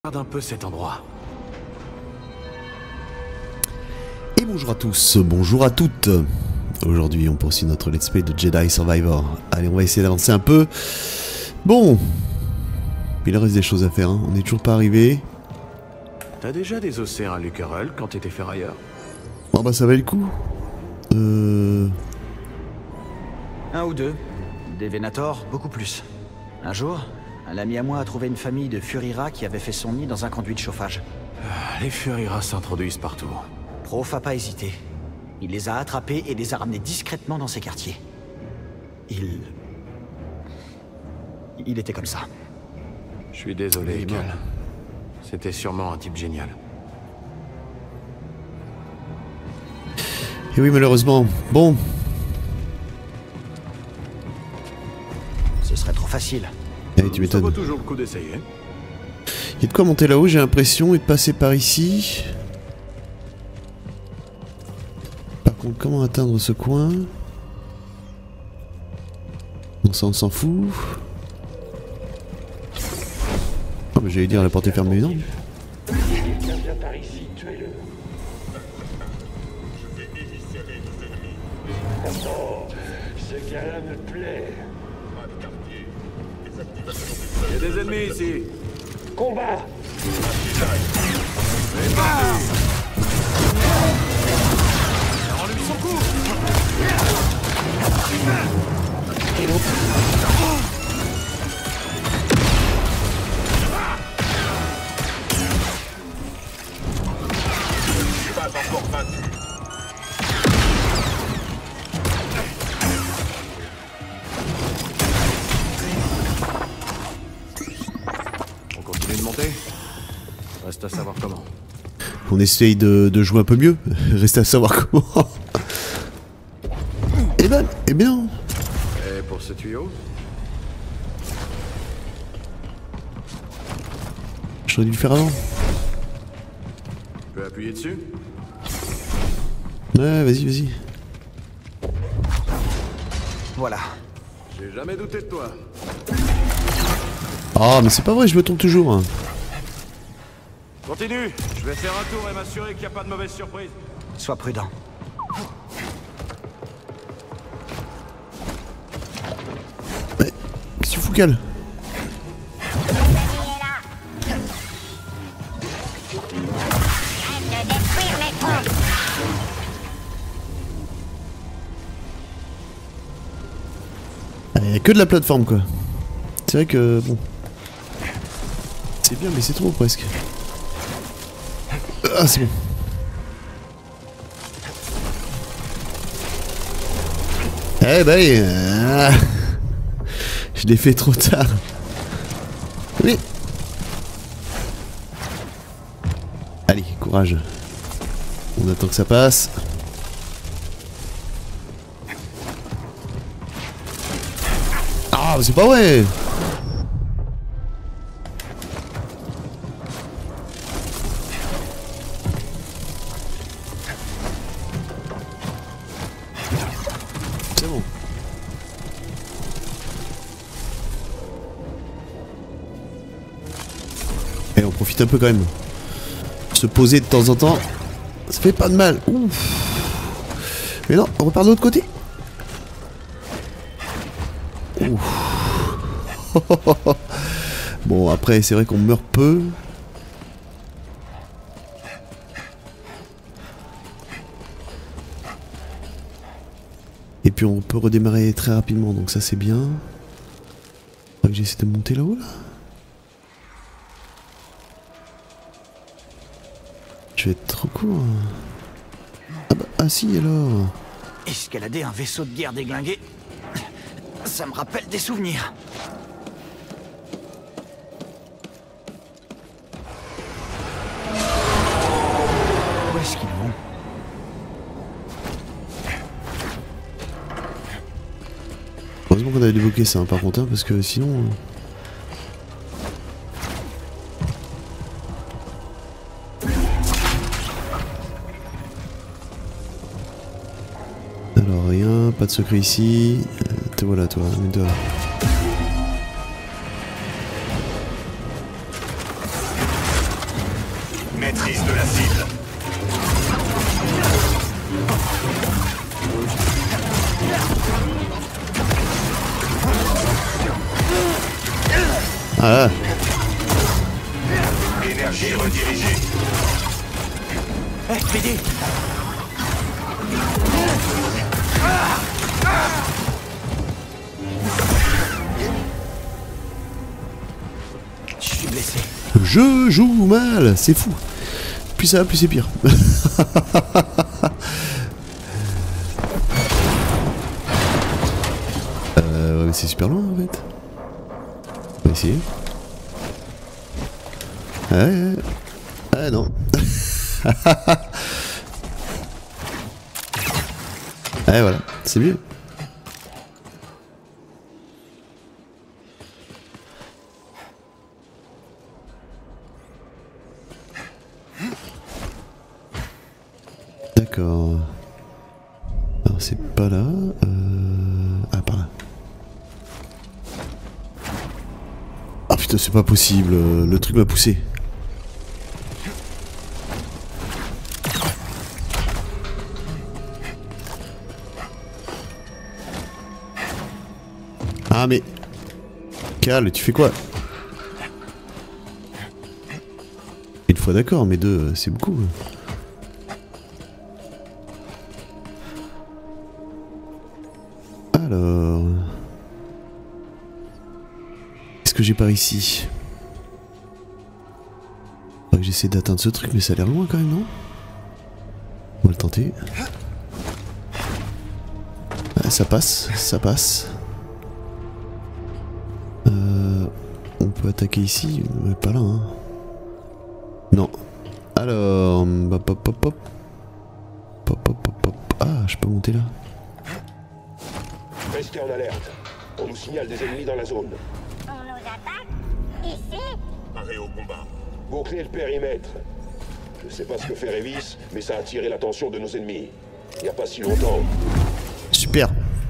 Regarde un peu cet endroit. Et bonjour à tous, bonjour à toutes. Aujourd'hui on poursuit notre let's play de Jedi Survivor. Allez, on va essayer d'avancer un peu. Bon, il reste des choses à faire, hein. On n'est toujours pas arrivé. T'as déjà des océans à Lucarel quand t'étais ferrailleur? Oh bah ça valait le coup. Un ou deux. Des Venator, beaucoup plus. Un jour, un ami à moi a trouvé une famille de Furira qui avait fait son nid dans un conduit de chauffage. Les Furiras s'introduisent partout. Prof a pas hésité. Il les a attrapés et les a ramenés discrètement dans ses quartiers. Il était comme ça. Je suis désolé, Cal. C'était sûrement un type génial. Et oui, malheureusement. Bon. Ce serait trop facile. Allez, tu Ça vaut m'étonnes. toujours le coup d'essayer. Il y a de quoi monter là-haut, j'ai l'impression, et de passer par ici. Par contre, comment atteindre ce coin? Bon, ça on s'en fout. Oh, mais j'allais dire la porte est fermée, non? Quelqu'un vient par ici, tuez-le. Oh, ce gars-là me plaît. Il y a des ennemis ici. Combat! Rends-lui son coup. On continue de monter. Reste à savoir comment. On essaye de jouer un peu mieux. Reste à savoir comment. Eh bien. Et pour ce tuyau? J'aurais dû le faire avant. Tu peux appuyer dessus? Ouais, vas-y, vas-y. Voilà. J'ai jamais douté de toi. Ah, mais c'est pas vrai, je me trompe toujours, hein. Continue. Je vais faire un tour et m'assurer qu'il n'y a pas de mauvaise surprise. Sois prudent. Qu'est-ce que tu fous, Cal? Il y a que de la plateforme, quoi. C'est vrai que, bon... C'est bien, mais c'est trop, presque. Ah, c'est bon. Eh bah allez, je l'ai fait trop tard. Oui. Allez, courage. On attend que ça passe. Ah, mais c'est pas vrai. C'est bon. Et on profite un peu quand même. Se poser de temps en temps, ça fait pas de mal. Ouf. Mais non, on repart de l'autre côté. Ouf. Bon, après, c'est vrai qu'on meurt peu. Et puis on peut redémarrer très rapidement, donc ça c'est bien. Faudra que j'essaie de monter là-haut là. Je vais être trop court. Ah bah, ah si alors. Escalader un vaisseau de guerre déglingué, ça me rappelle des souvenirs. Où est-ce qu'ils vont? Heureusement qu'on avait débloqué ça, hein, par contre, hein, parce que sinon... Alors rien, pas de secret ici. Te voilà toi, mets-toi. Maîtrise de la cible. Ah. Énergie redirigée. Hé, PD! Je suis blessé. Je joue mal, c'est fou. Plus ça va, plus c'est pire. Ouais, c'est super loin en fait. On va essayer. Ouais. Ah non. Ouais, voilà, c'est mieux. D'accord. Alors c'est pas là. Ah, par là. Ah putain, c'est pas possible. Le truc m'a poussé. Ah mais... Cal, tu fais quoi? Une fois d'accord, mais deux, c'est beaucoup. Alors... Qu'est-ce que j'ai par ici? Faudrait que j'essaie d'atteindre ce truc, mais ça a l'air loin quand même, non? On va le tenter. Ah, ça passe, ça passe. On peut attaquer ici, mais pas là, hein. Non. Alors... Hop, hop, hop, hop. Hop, hop, hop, hop. Ah, je peux monter là. Restez en alerte. On nous signale des ennemis dans la zone. On nous attaque? Ici? Arrêt au combat. Bouclez le périmètre. Je sais pas ce que fait Révis, mais ça a attiré l'attention de nos ennemis. Il n'y a pas si longtemps. Super.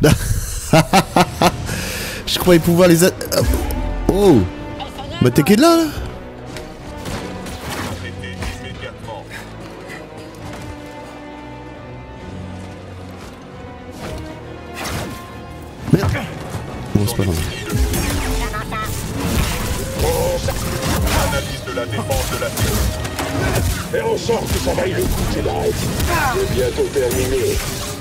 Je croyais pouvoir les... Oh. Bah t'es qui de là, là? Arrêtez immédiatement. Merde. Bon, c'est pas grave. Analyse de la défense de la cible. Et on sort que ça vaille le coup, Jedi. C'est bientôt terminé.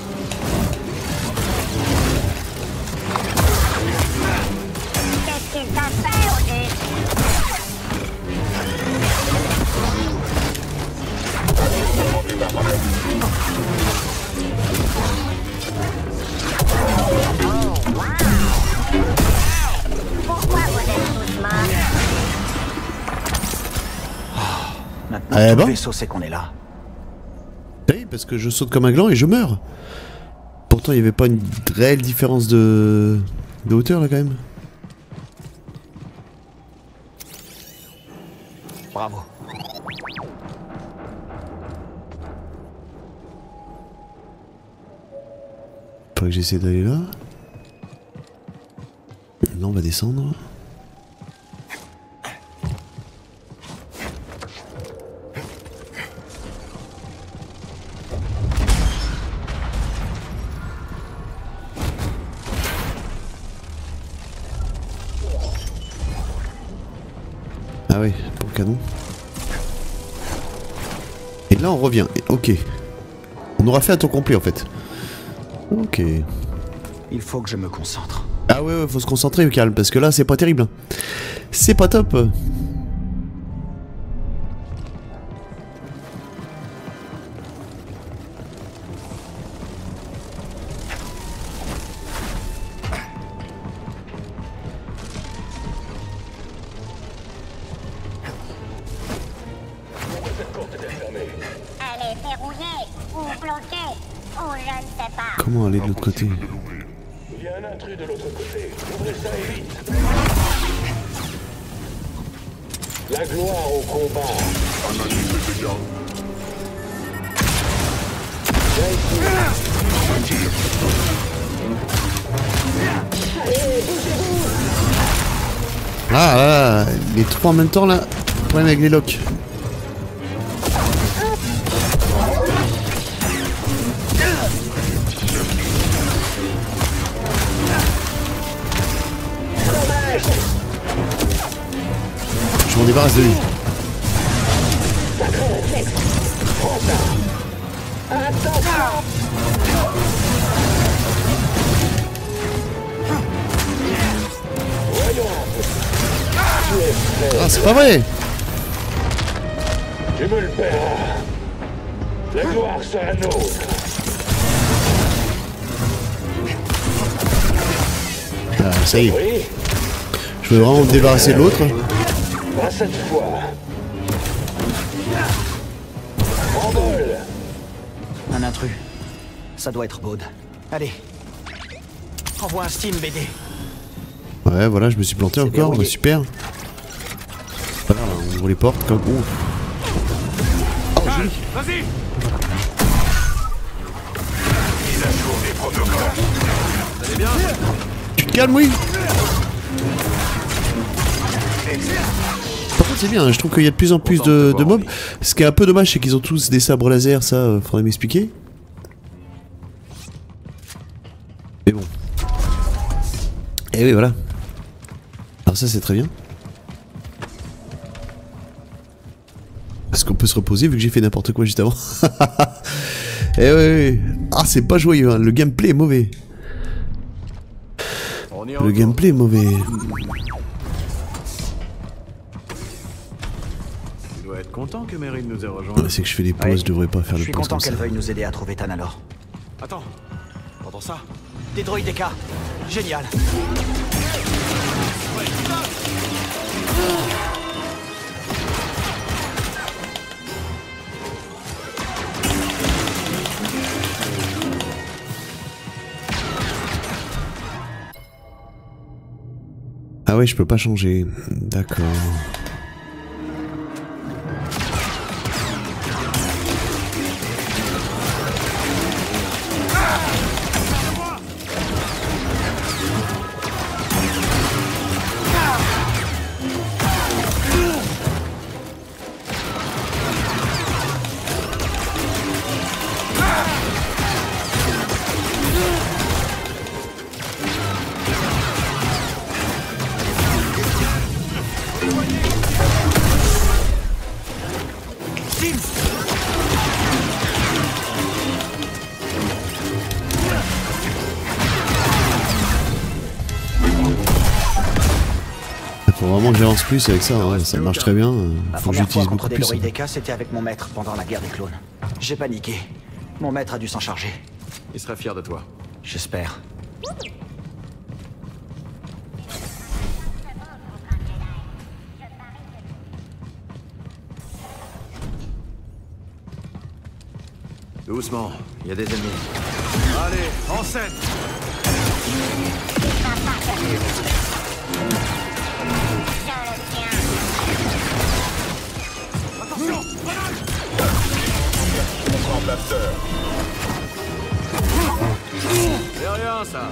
Qu'est-ce qu'il t'a fait, Odus? Pourquoi vous êtes tous morts? Maintenant, Eh tout ben. le vaisseau sait qu'on est là. Oui, parce que je saute comme un gland et je meurs. Pourtant, il n'y avait pas une réelle différence de hauteur là quand même. Bravo. Faut que j'essaie d'aller là. Là, on va descendre. Ah oui, pour le canon. Et là, on revient. Ok. On aura fait un tour complet en fait. Ok. Il faut que je me concentre. Ah ouais, faut se concentrer au calme, parce que là, c'est pas terrible. C'est pas top. Cette porte est fermée. Elle est verrouillée ou bloquée, ou je ne sais pas. Comment aller de l'autre côté? Il y a un intrus de l'autre côté. Ouvrez ça et vite. La gloire au combat. Ah, les trois en même temps là. Problème avec les locks. Je m'en débarrasse de lui. Ah, c'est pas vrai! Tu me le paieras. La gloire sera nôtre. Ah, ça y est. Oui, Je veux vraiment me débarrasser de l'autre. pas cette fois. Envol. Un intrus. Ça doit être Baude. Allez. Envoie un Steam, BD. Ouais, voilà, je me suis planté encore. verrouillé. Bah, super. Voilà, on ouvre les portes comme. Ouf. Oh, joli. Vas-y. Mise à jour des protocoles. Vous allez bien? Tu te calmes, oui. Par contre, c'est bien, hein, je trouve qu'il y a de plus en plus de mobs. Ce qui est un peu dommage, c'est qu'ils ont tous des sabres laser, ça, faudrait m'expliquer. Mais bon. Et oui, voilà. Alors ça, c'est très bien. Est-ce qu'on peut se reposer vu que j'ai fait n'importe quoi juste avant? Eh oui. Ah, c'est pas joyeux, hein. Le gameplay est mauvais. Le gameplay est mauvais. Tu dois être content que Meryl nous ait rejoint. Ah, c'est que je fais des pauses, Ouais. je devrais pas faire Je de suis pauses content comme ça. qu'elle veuille nous aider à trouver Tanalor. Attends, t'entends ça? Des droïdes DK. Génial. Ah ouais, je peux pas changer. D'accord. Faut vraiment que j'avance plus avec ça, ouais, ça marche très bien. La Faut que première fois j'utilise contre beaucoup des plus. droïdes DK, c'était avec mon maître pendant la guerre des clones. J'ai paniqué. Mon maître a dû s'en charger. Il serait fier de toi. J'espère. Doucement, il y a des ennemis. Allez, en scène! Comprends, Blaster. C'est rien, ça!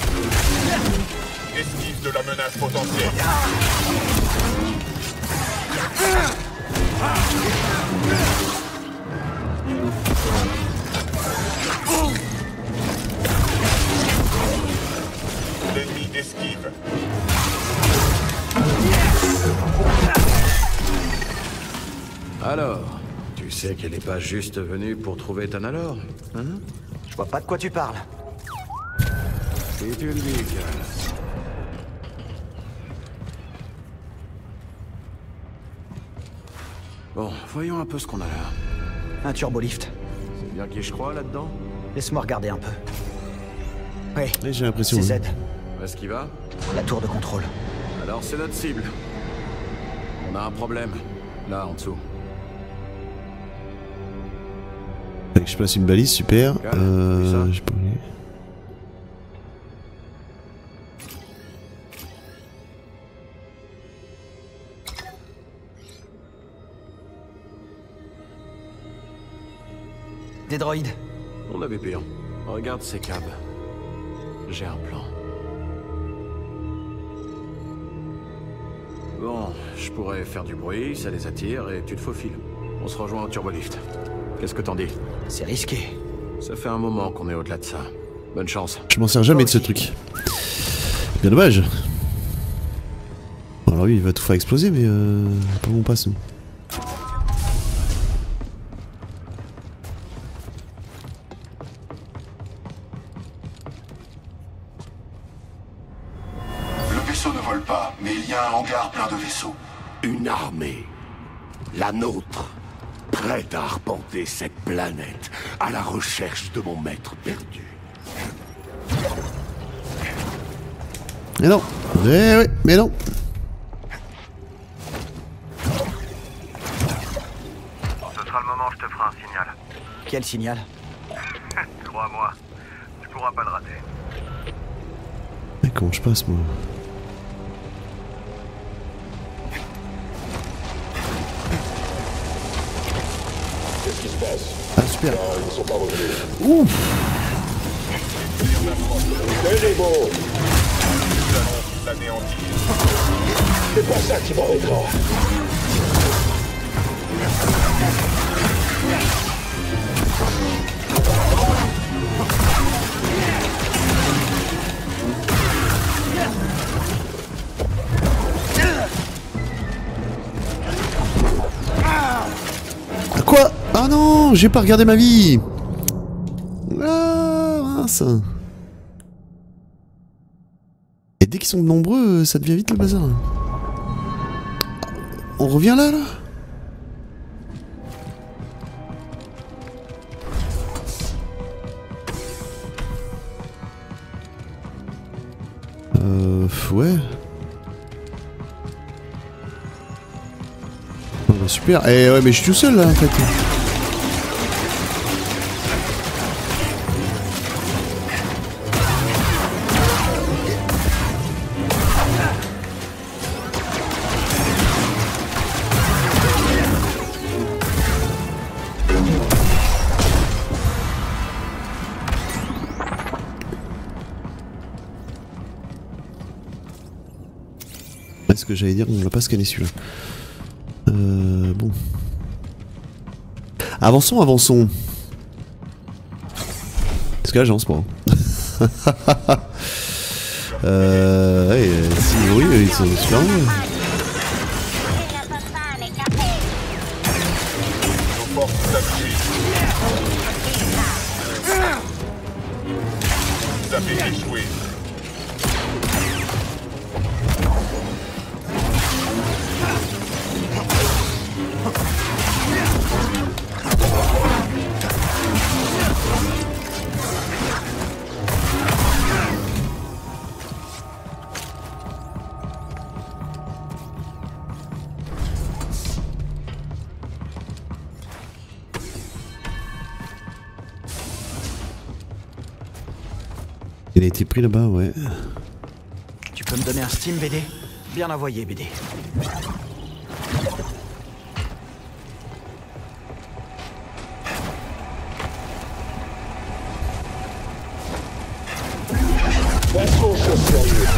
Esquive de la menace potentielle. L'ennemi esquive. Alors, tu sais qu'elle n'est pas juste venue pour trouver Tanalor, hein? Je vois pas de quoi tu parles. Si tu le dis, Cal. Bon, voyons un peu ce qu'on a là. Un turbolift. C'est bien qui je crois là-dedans? Laisse-moi regarder un peu. Oui, Ouais, j'ai l'impression. c'est hein. Z, Où est-ce qu'il va? la tour de contrôle. Alors c'est notre cible. On a un problème. Là, en dessous. Fallait que je place une balise, super. Calme, puis ça. J'ai pas oublié. Des droïdes. On avait pire. Regarde ces câbles. J'ai un plan. Bon, je pourrais faire du bruit, ça les attire et tu te faufiles. On se rejoint au turbolift. Qu'est-ce que t'en dis? C'est risqué. Ça fait un moment qu'on est au-delà de ça. Bonne chance. Je m'en sers jamais de ce truc. Bien dommage. Alors lui il va tout faire exploser mais pas où on passe nous. Le vaisseau ne vole pas, mais il y a un hangar plein de vaisseaux. Une armée. La nôtre. Prête à arpenter cette planète à la recherche de mon maître perdu. Mais non. Eh oui, mais non. Ce sera le moment où je te ferai un signal. Quel signal? Crois-moi, tu pourras pas le rater. Mais comment je passe moi? Qu'est-ce qui se passe? Ah super. Ah, ils ne sont pas revenus. Ouf. Tenez bon! C'est pas ça qui m'arrêtera. Quoi? Ah non, j'ai pas regardé ma vie. Ah mince. Et dès qu'ils sont nombreux, ça devient vite le bazar. On revient là, là? Ouais. Oh, bah, super. Eh ouais, mais je suis tout seul là en fait. Ce que j'allais dire, on va pas scanner celui-là. Bon. Avançons, avançons. Parce que là, j'avance pas. Ouais, si, oui, ils sont super longs. Vous avez échoué. Il a été pris là-bas, ouais. Tu peux me donner un Steam, BD? Bien envoyé, BD. Passons aux choses sérieuses.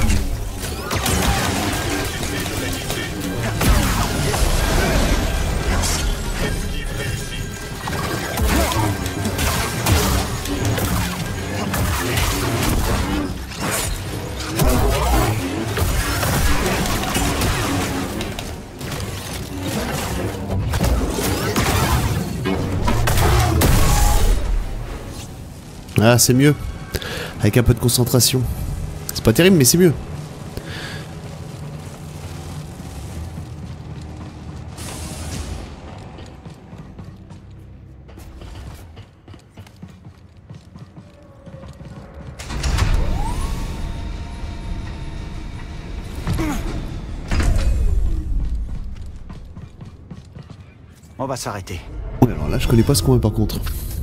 Ah, c'est mieux. Avec un peu de concentration. C'est pas terrible, mais c'est mieux. On va s'arrêter. Ouais, alors là, je connais pas ce coin par contre.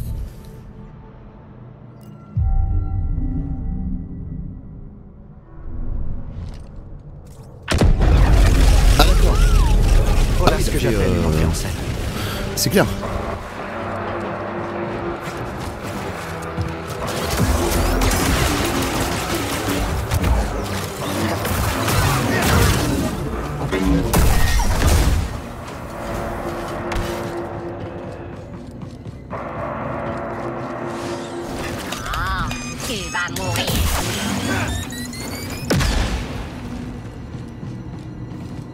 Voilà ce que j'appelle une entrée en scène. C'est clair. Tu vas mourir.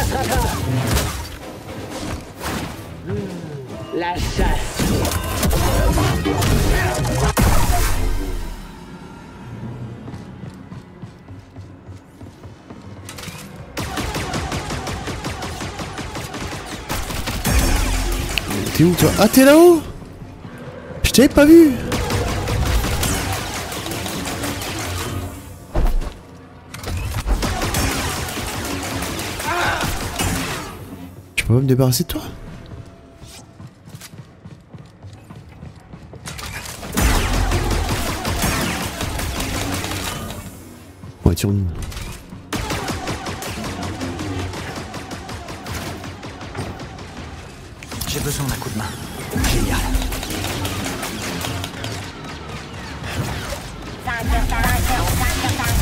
passera pas. La chasse. T'es où toi? Ah t'es là-haut? Je t'avais pas vu. Je peux pas me débarrasser de toi? Ouais, tu reviens. J'ai besoin d'un coup de main. Génial. 5 sur 5, 5 sur 5.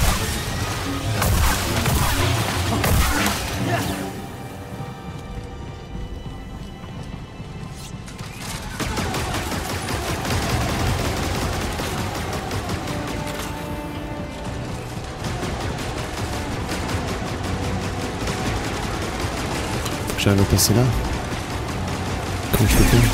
J'arrive à passer là. Comment je peux faire?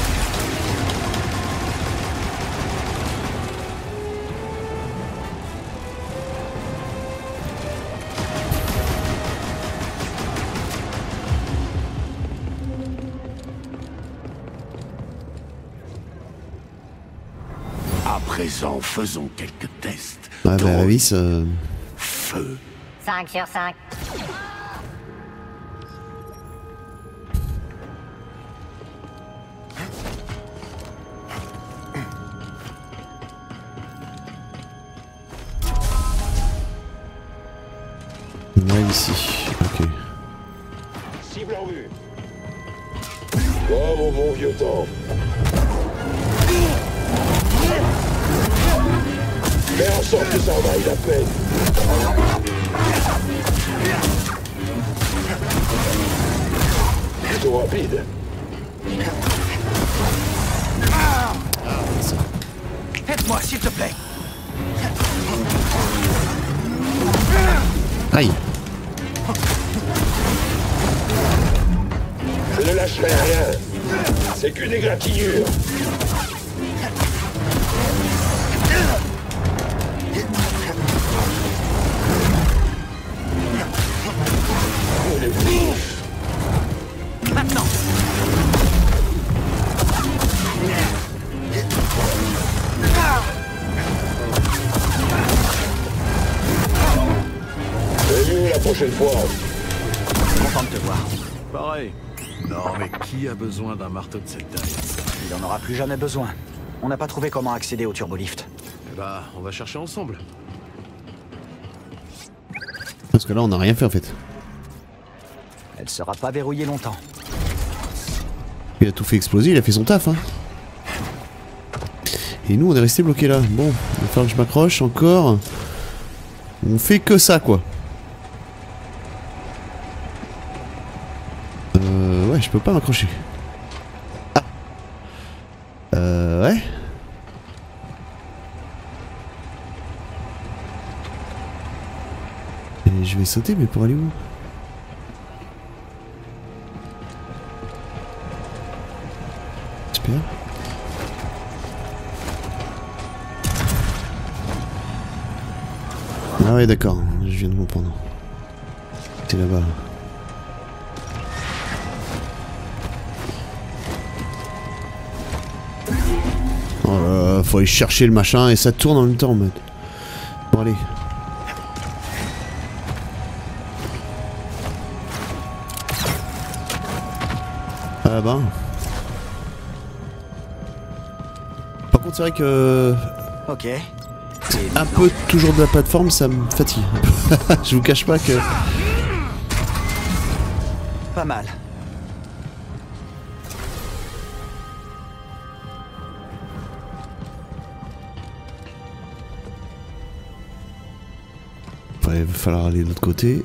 À présent, faisons quelques tests. Ouais, bah la vis. Feu. 5 sur 5. Là, ici. Ok. Cible en vue. Comme au bon vieux temps. Fais en sorte que ça en vaille la peine. Plutôt rapide. Aide-moi, s'il te plaît. Aïe. Je ne lâcherai rien. C'est qu'une égratignure. Les vifs. Maintenant. C'est mieux la prochaine fois. Content de te voir. Pareil. Non, mais qui a besoin d'un marteau de cette taille? Il en aura plus jamais besoin. On n'a pas trouvé comment accéder au turbolift. Eh bah, on va chercher ensemble. Parce que là, on n'a rien fait en fait. Elle sera pas verrouillée longtemps. Il a tout fait exploser, il a fait son taf, hein. Et nous, on est resté bloqués là. Bon, il va falloir que je m'accroche encore. On fait que ça, quoi. Ouais, je peux pas m'accrocher. Ah. Ouais. Et je vais sauter, mais pour aller où? J'espère. Ah ouais, d'accord, je viens de comprendre. T'es là-bas. Oh là là, faut aller chercher le machin et ça tourne en même temps en mode. Bon allez. Ah bah. Par contre c'est vrai que... Ok. Un peu toujours de la plateforme, ça me fatigue. Je vous cache pas que... Pas mal. Ouais, il va falloir aller de l'autre côté.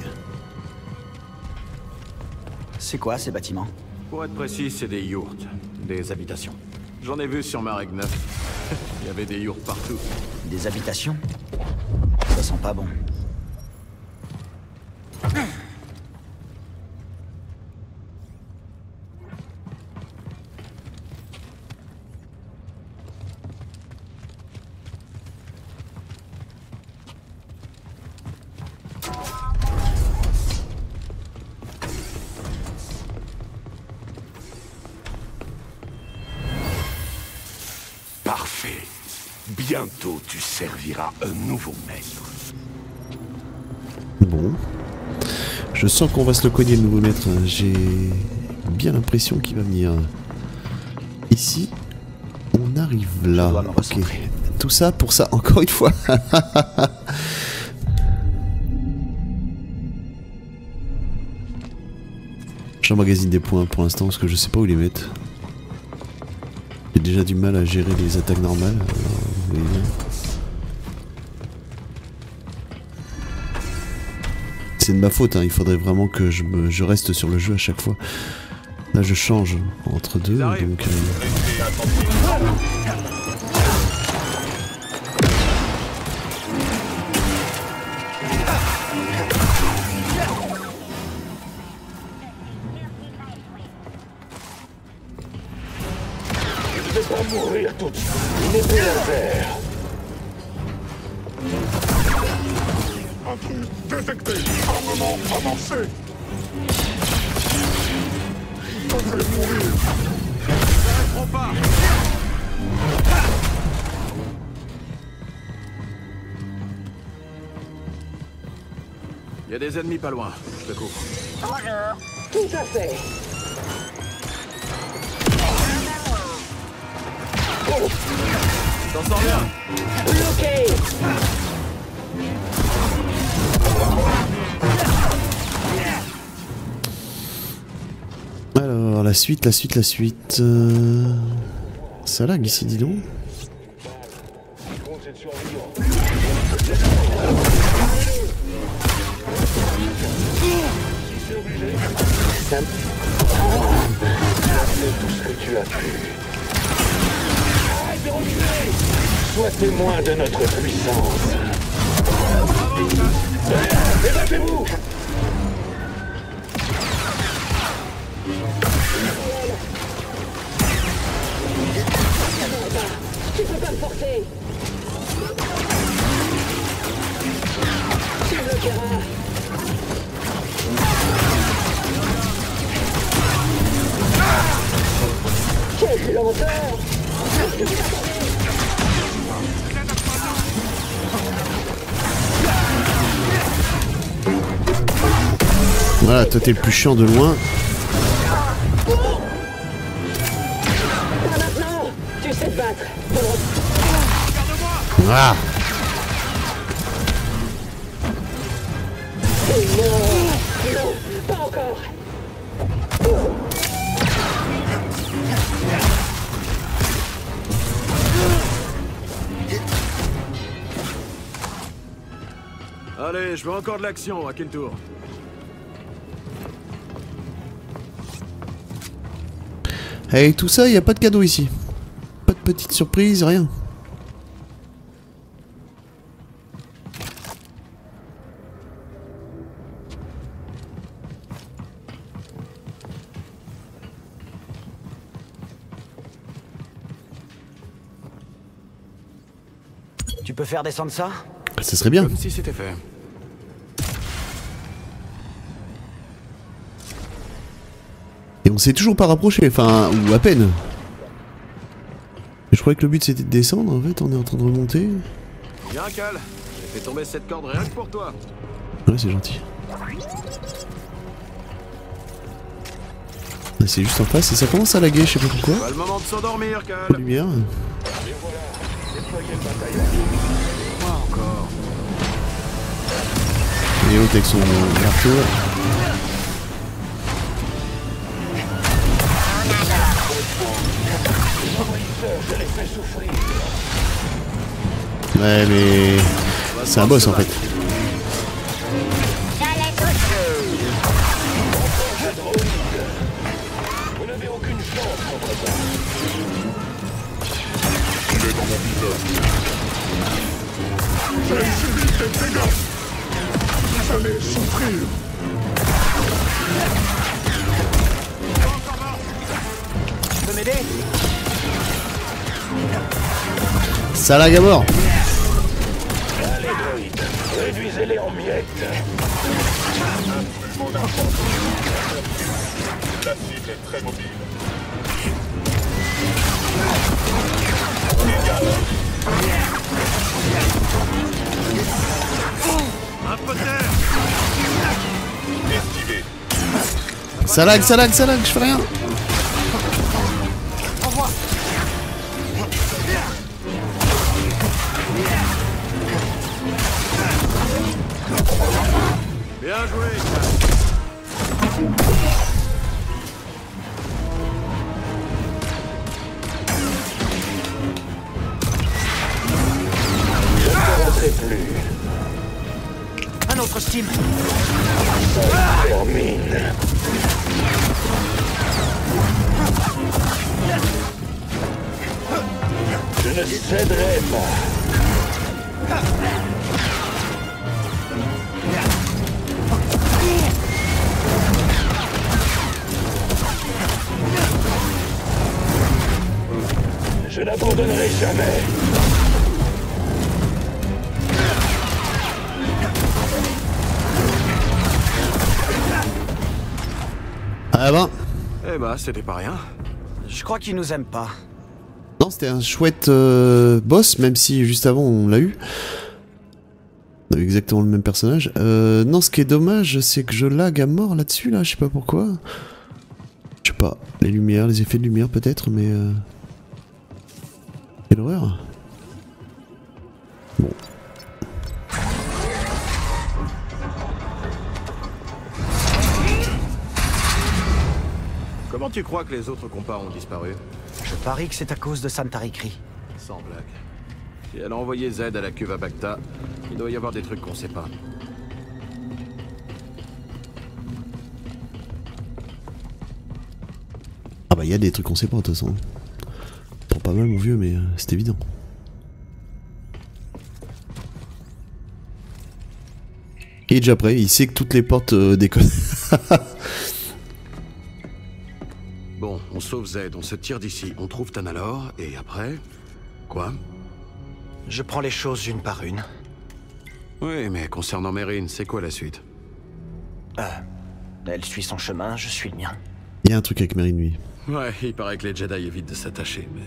C'est quoi ces bâtiments? Pour être précis, c'est des yurts, des habitations. J'en ai vu sur Marek 9. Il y avait des yurts partout. Des habitations? Ça sent pas bon. bientôt tu serviras un nouveau maître. Bon. Je sens qu'on va se le cogner le nouveau maître. J'ai bien l'impression qu'il va venir. Ici, on arrive là. Ok. Tout ça pour ça, encore une fois. J'emmagasine des points pour l'instant parce que je sais pas où les mettre. J'ai déjà du mal à gérer les attaques normales. Alors, c'est de ma faute, hein. Il faudrait vraiment que je reste sur le jeu à chaque fois. Là je change entre deux, donc... Je vais pas mourir tout de suite. Une épée laser. Intrus détecté. Armement avancé. Je vais mourir. Trop pas. Il y a des ennemis pas loin. Je te couvre. Bonjour. Tout à fait. T'en sors bien. Bloqué. Alors, la suite. Ça lag ici, dis donc. Tout ce que tu as pu. Sois témoin de notre puissance. Évacuez-vous! Tu peux pas me forcer. Tu bloqueras. Quelle lenteur! Voilà, toi t'es le plus chiant de loin. Pas maintenant. Tu sais te battre. Ah. Non, pas encore. Allez, je veux encore de l'action. À quel tour? Avec tout ça, il n'y a pas de cadeau ici. Pas de petite surprise, rien. Tu peux faire descendre ça? Ça serait bien. Comme si c'était fait. Et on s'est toujours pas rapproché, enfin, ou à peine. Je croyais que le but c'était de descendre, en fait on est en train de remonter. Bien, Cal. J'ai fait tomber cette corde rien que pour toi. Ouais, c'est gentil. Là, c'est juste en face et ça commence à laguer, je sais pas pourquoi. Pas le moment de s'endormir, Cal. Pas de lumière. Moi encore. Et l'autre avec son marteau. Ouais, mais c'est un boss en fait. J'allais toucher. Vous n'avez aucune chance contre ça. Il est dans mon visage. J'ai subi des dégâts. Vous allez souffrir. Tu peux m'aider? Ça lag à mort. Allez, droïdes, réduisez-les en miettes. La cible est très mobile. Un poter. Esquivé. Ça lag, je fais rien. Bien joué. Je ne commencerai plus. Un autre Steam. Termine. Je ne céderai pas. Je n'abandonnerai jamais. Ah ben. Eh bah, c'était pas rien. Je crois qu'il nous aime pas. Non, c'était un chouette boss, même si juste avant on l'a eu. On a eu exactement le même personnage. Non, ce qui est dommage, c'est que je lag à mort là-dessus, là, je sais pas pourquoi. Je sais pas, les lumières, les effets de lumière peut-être, mais... Quelle horreur. Bon. Comment tu crois que les autres compas ont disparu? Je parie que c'est à cause de Santarikri. Sans blague. Si elle a envoyé Z à la cuve à Bacta, il doit y avoir des trucs qu'on sait pas. Ah bah il y a des trucs qu'on sait pas de toute façon. Pour pas mal mon vieux, mais c'est évident. Et déjà après, il sait que toutes les portes déconnent. Bon, on sauve Z, on se tire d'ici, on trouve Tanalor, et après... Quoi? Je prends les choses une par une. Oui, mais concernant Mérine, c'est quoi la suite? Elle suit son chemin, je suis le mien. Il y a un truc avec Mérine, lui. Ouais, il paraît que les Jedi évitent de s'attacher, mais...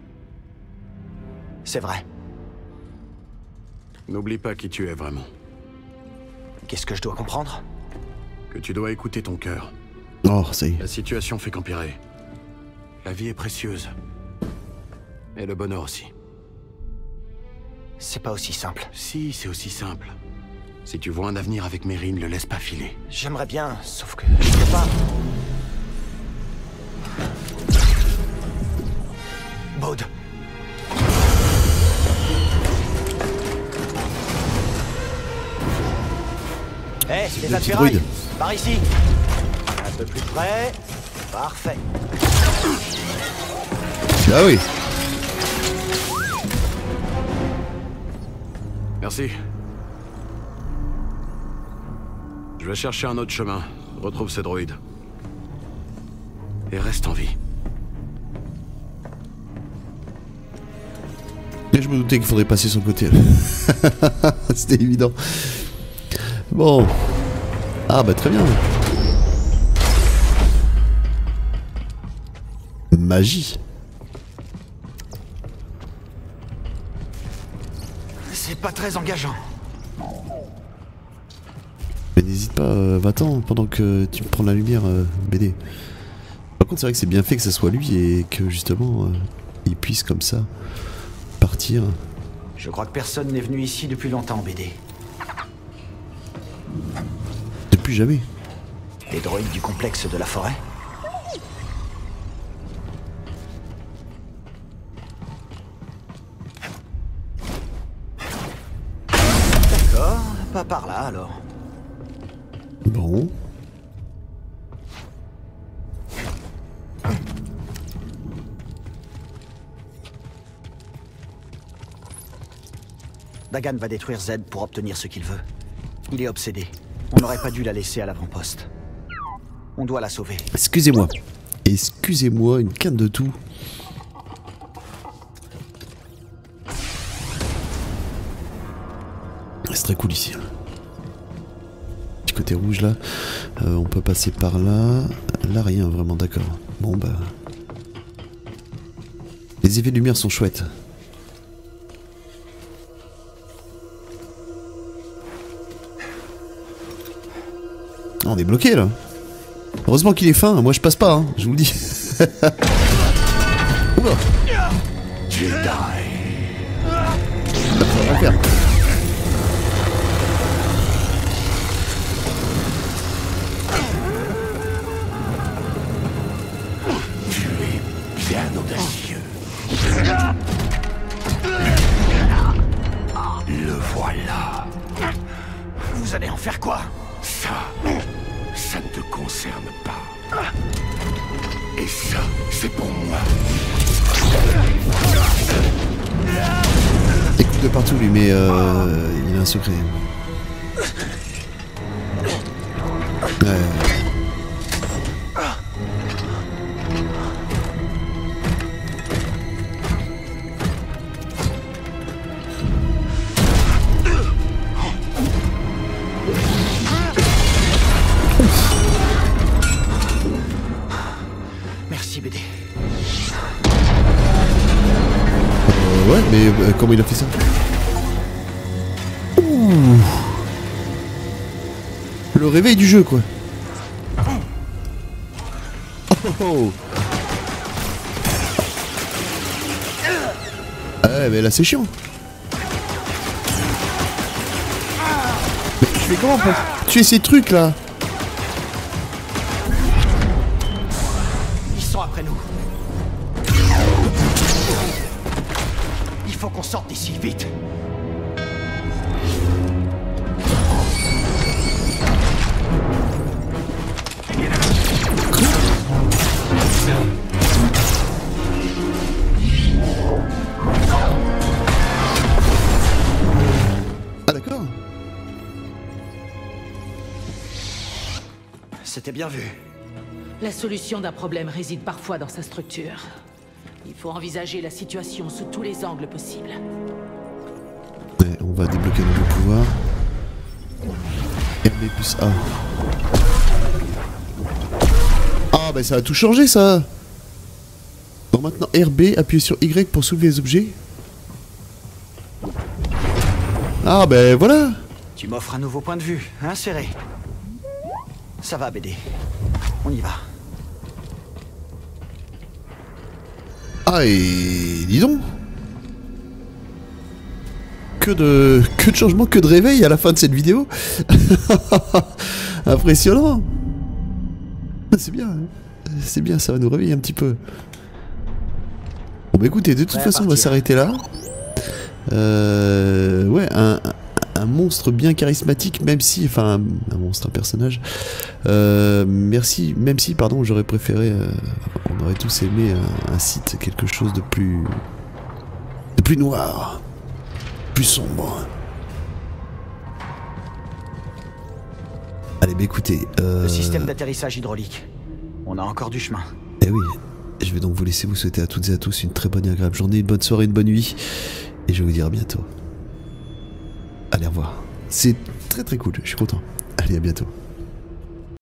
C'est vrai. N'oublie pas qui tu es vraiment. Qu'est-ce que je dois comprendre? Que tu dois écouter ton cœur. Oh, ça y est. La situation fait qu'empirer. La vie est précieuse. Et le bonheur aussi. C'est pas aussi simple. Si, c'est aussi simple. Si tu vois un avenir avec Mérine, le laisse pas filer. J'aimerais bien, sauf que je peux pas. Baud. Hé, les petit attirails, druide. par ici. Un peu plus près. Parfait. Ah oui. Merci. Je vais chercher un autre chemin. Retrouve ces droïdes. Et reste en vie. Et je me doutais qu'il faudrait passer sur le côté. C'était évident. Bon. Ah bah très bien. Magie. C'est pas très engageant. Mais n'hésite pas, va-t'en pendant que tu me prends la lumière, BD. Par contre c'est vrai que c'est bien fait que ça soit lui et que justement il puisse comme ça partir. Je crois que personne n'est venu ici depuis longtemps, BD. Depuis jamais. Les droïdes du complexe de la forêt? D'accord, pas par là alors. Bon. Dagan va détruire Z pour obtenir ce qu'il veut. Il est obsédé. On n'aurait pas dû la laisser à l'avant-poste. On doit la sauver. Excusez-moi. Excusez-moi, une canne de tout. C'est très cool ici. Petit côté rouge là. On peut passer par là. Là rien vraiment, d'accord. Bon bah... Les effets de lumière sont chouettes. Oh, on est bloqué là. Heureusement qu'il est fin, moi je passe pas, hein, je vous le dis. Oula. Jedi. Ça va le faire. Tu es bien audacieux. Le voilà. Vous allez en faire quoi? Ça ne te concerne pas. Et ça, c'est pour moi. Écoute de partout lui, mais il a un secret. Merci, BD. Ouais, mais comment il a fait ça? Ouh. Le réveil du jeu, quoi. Oh, oh. Ouais, mais là c'est chiant. Mais je fais comment pour tuer ces trucs là? Ils sont après nous. Il faut qu'on sorte d'ici, vite. Ah d'accord. C'était bien vu. La solution d'un problème réside parfois dans sa structure. Il faut envisager la situation sous tous les angles possibles. Ouais, on va débloquer un nouveau pouvoir. RB plus A. Ah bah ça a tout changé ça. Bon maintenant RB, appuyez sur Y pour soulever les objets. Ah bah voilà. Tu m'offres un nouveau point de vue, hein, Serré? Ça va, BD. On y va. Ah et dis donc. Que de changements, que de réveil à la fin de cette vidéo. Impressionnant. C'est bien, hein. C'est bien, ça va nous réveiller un petit peu. Bon bah écoutez, de toute façon on va s'arrêter là. Ouais, un monstre bien charismatique, même si, enfin un monstre, un personnage. Merci, même si, pardon, j'aurais préféré, on aurait tous aimé un site, quelque chose de plus noir, plus sombre. Allez, bah écoutez, Le système d'atterrissage hydraulique. On a encore du chemin. Eh oui, je vais donc vous laisser vous souhaiter à toutes et à tous une très bonne et agréable journée, une bonne soirée, une bonne nuit, et je vais vous dire à bientôt. Allez, au revoir. C'est très très cool, je suis content. Allez, à bientôt.